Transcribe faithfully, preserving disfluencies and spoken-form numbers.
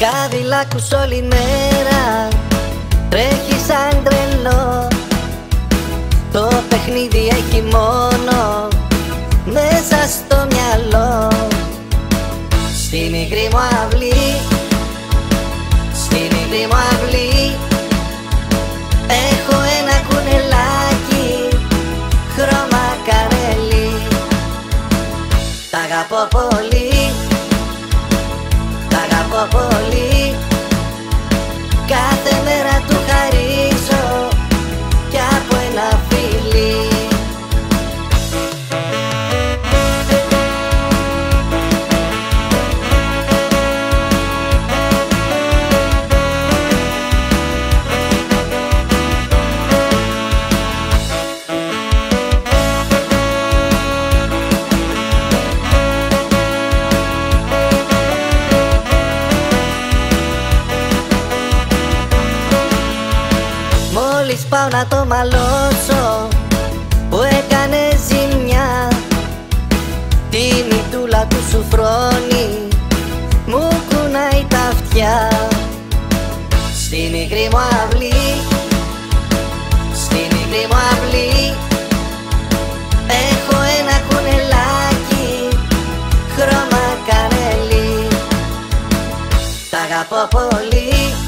Καδιλάκους όλη μέρα, τρέχει σαν τρελό. Το παιχνίδι έχει μόνο μέσα στο μυαλό. Στη μικρή μου αυλή, στη μικρή μου αυλή, έχω ένα κουνελάκι χρώμα κανέλι. Τ' αγαπώ πολύ, τ' αγαπώ πολύ, κάθε μέρα του χαρίζω κι από ένα φιλί. Μόλις πάω να το μαλώσω που έκανε ζημιά, τη μητούλα του σουφρόνι μου κουνάει τα αυτιά. Στη μικρή μου αυλή, στη μικρή μου αυλή, έχω ένα κουνελάκι χρώμα κανέλι. Τ' αγαπώ πολύ,